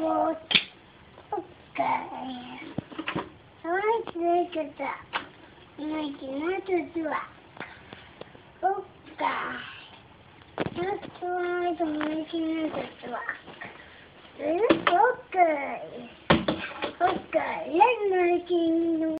Okay. I want to make it up. Making it a black. Okay. That's why I'm making it a black. Okay. Okay, let's making